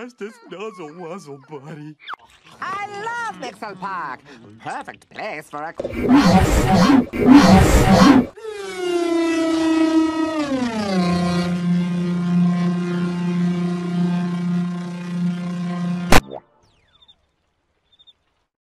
fastest nuzzle-wuzzle buddy. I love Mixel Park. Perfect place for a...